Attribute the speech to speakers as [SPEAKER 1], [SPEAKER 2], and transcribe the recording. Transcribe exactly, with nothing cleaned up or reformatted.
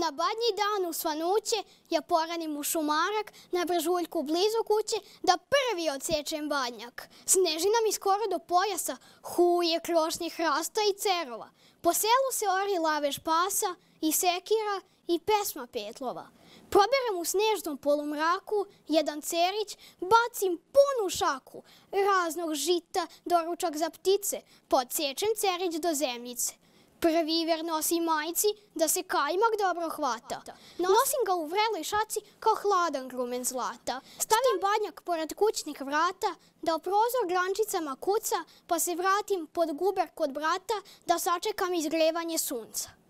[SPEAKER 1] Na badnji dan u svanuće ja poranim u šumarak na brežuljku blizu kuće da prvi odsečem badnjak. Snežina mi skoro do pojasa, huje krošnje hrasta i cerova. Po selu se ori lavež pasa i sekira i pesma petlova. Proberem u snežnom polumraku jedan cerić, bacim punu šaku raznog žita, doručak za ptice, podsečem cerić do zemljice. Prvi ver nosim majci da se kajmak dobro hvata. Nosim ga u vreloj šaci kao hladan grumen zlata. Stavim badnjak pored kućnih vrata da o prozor grančicama kuca, pa se vratim pod guber kod brata da sačekam izgrevanje sunca.